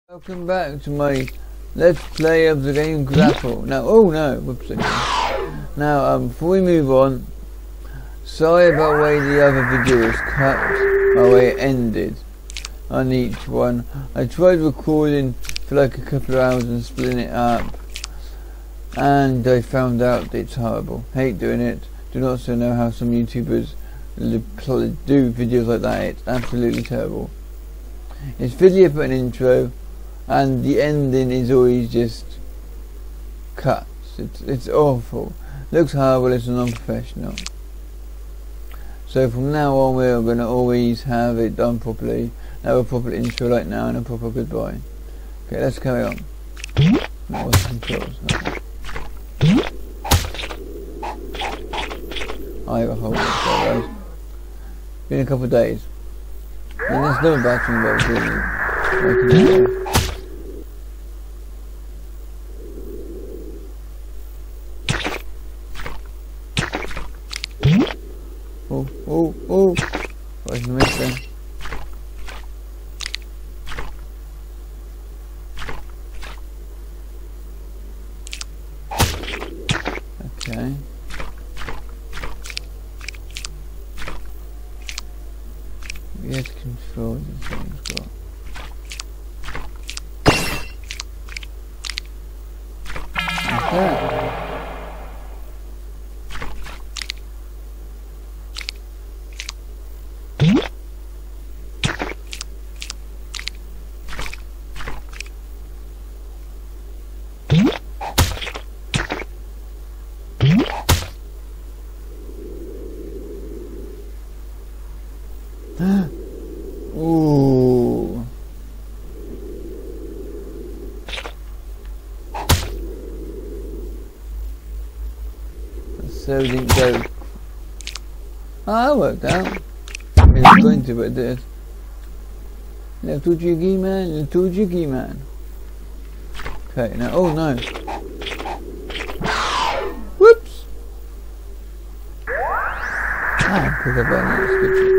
Welcome back to my Let's Play of the game Grapple. Now, oh no, whoops. Now, before we move on, sorry about the way the other video was cut, the way it ended on each one. I tried recording for like a couple of hours and splitting it up, and I found out it's horrible. Hate doing it. Do not also know how some YouTubers do videos like that. It's absolutely terrible. It's video for an intro, and the ending is always just cuts. It's awful. Looks horrible. It's unprofessional. So from now on, we're going to always have it done properly. Have a proper intro like now and a proper goodbye. Okay, let's carry on. That was the controls. I have a whole lot, guys. Been a couple of days. And there's no battery about really. Oh! What is the mix there? Okay. Yes, control this thing's got. What's that? Ooh. So didn't go. Ah, that worked out. I was going to, but it did. Little jiggy man. Okay, now, oh no. Whoops. Ah, pick up that next good.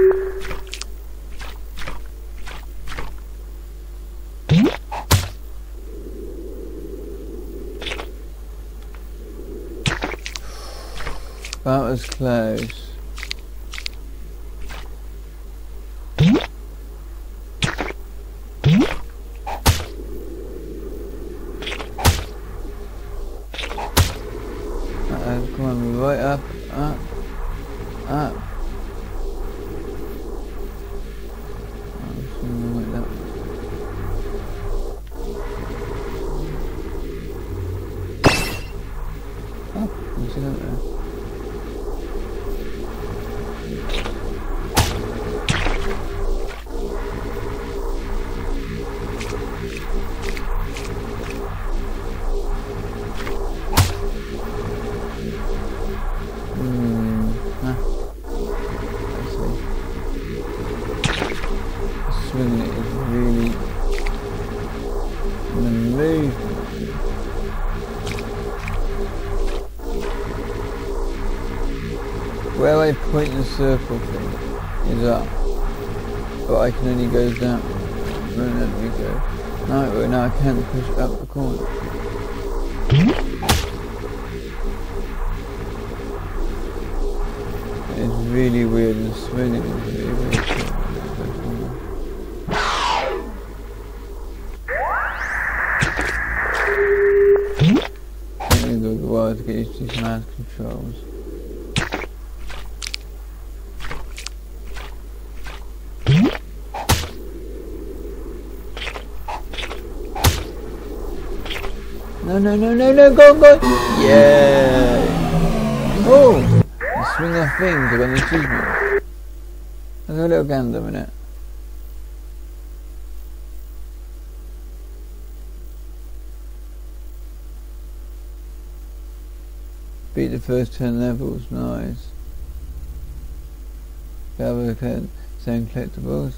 That was close. Come on, right up. Something like that. Oh, you see that there? Swinging it is really in the movement. Where I point the circle thing is up, but I can only go down. Let me go. No, I can't push it up the corner. It's really weird, and swinging is really weird. To get used to these mad controls. No, go! Yeah! Oh! The swing off things are going to choose me. There's a little gander in it. Beat the first 10 levels, nice. Gather the same collectibles.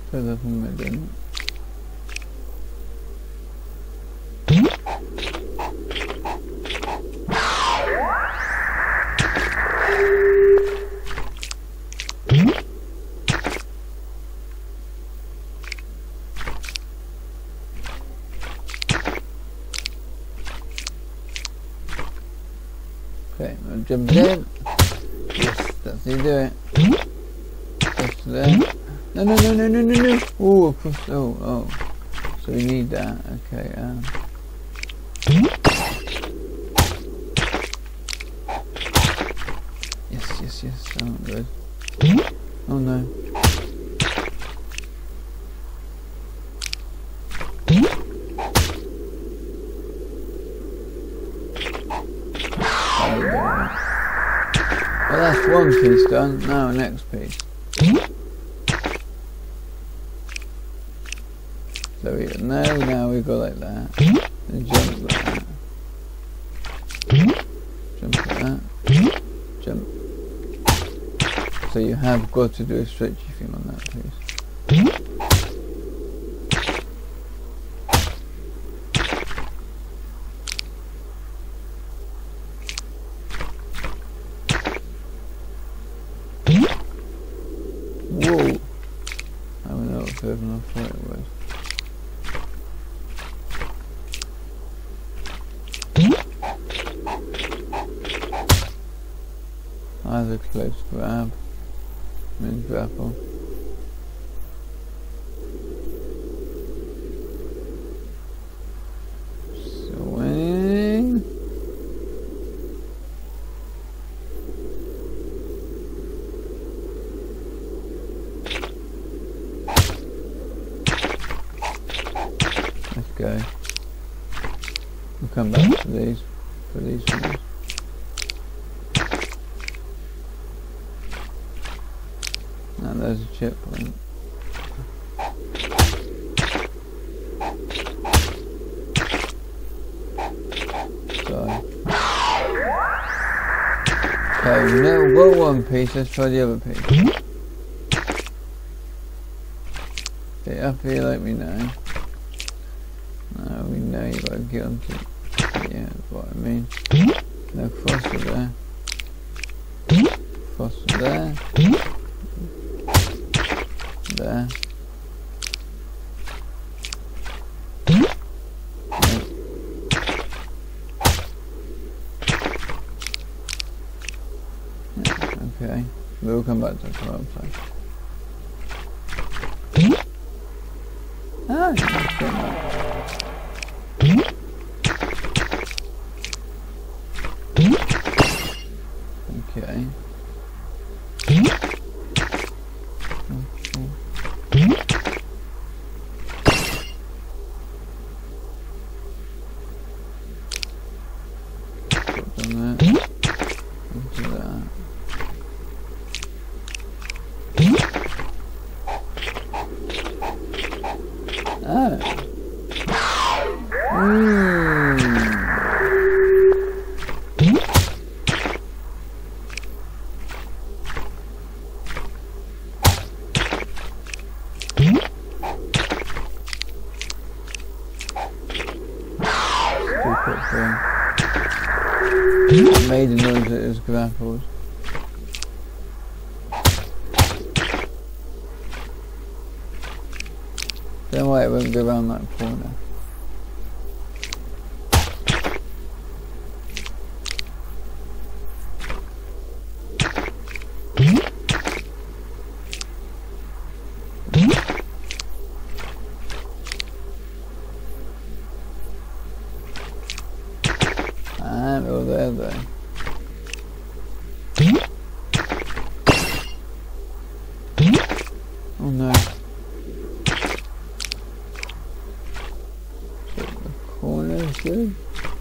Because of whom I didn't. Okay, I'll jump in. Yes, that's how you do it. Push there. No, no, no, no, no, no, no. Oh, push. Oh, oh. So we need that. Okay. Yes, yes, yes. Oh, good. Oh no. Well, that's one piece done. Now next piece. So we now we go like that. And jump like that. Jump like that. Jump. So you have got to do a stretchy thing on that piece. Whoa! I went out further than I thought it was. Either close grab, then grapple. Swing. Let's go. We'll come back to these for these ones. Now there's a chip point. So okay, now we've got one piece, let's try the other piece. Okay, up here let me know. Now we know you gotta get onto, yeah, that's what I mean. Now cross it there. Cross it there. There. Okay, we'll come back to the club side. Ah, okay. I made the noise that it was grapples. Don't worry, it won't go around that corner. And over there though. Oh no. So the corner is good.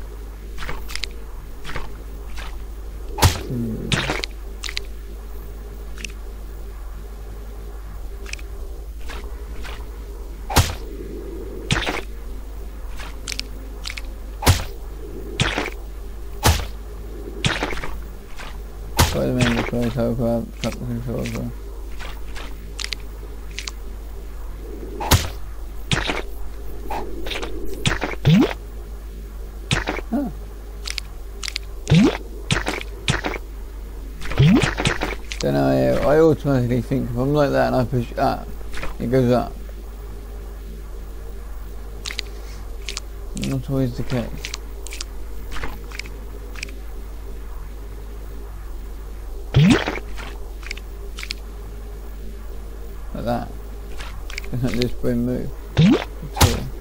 Wait a minute, close, hold grab, cut the controls on. Then I automatically think if I'm like that and I push up, it goes up. Not always the case. Like that. Just let this brain move. That's all.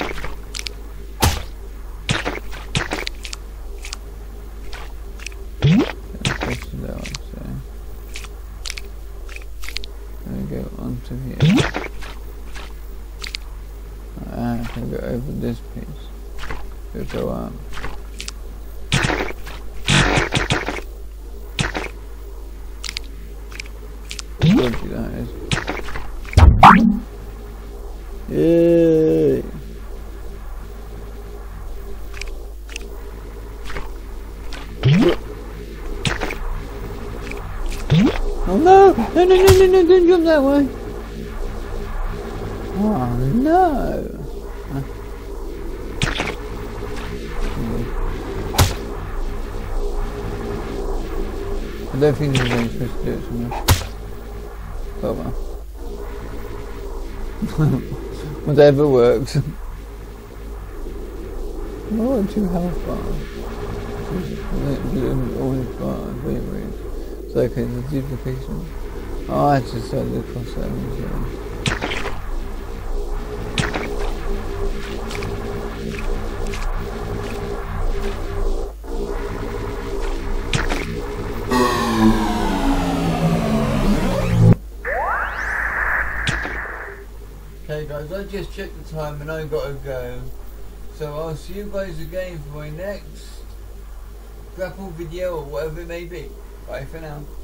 Go onto here. I can go over this piece. It'll go up. Dodgy that is. Yay! Oh no! No, no, no, no, no, don't jump that way! Oh no! I don't think there's any supposed to do it somewhere. Oh well. Whatever works. Oh, 2 health bars. Always bars, very weird. It's okay, the duplication. Oh, I just started to cross that one. Okay guys, I just checked the time and I gotta go. So I'll see you guys again for my next Grapple video or whatever it may be. Bye for now.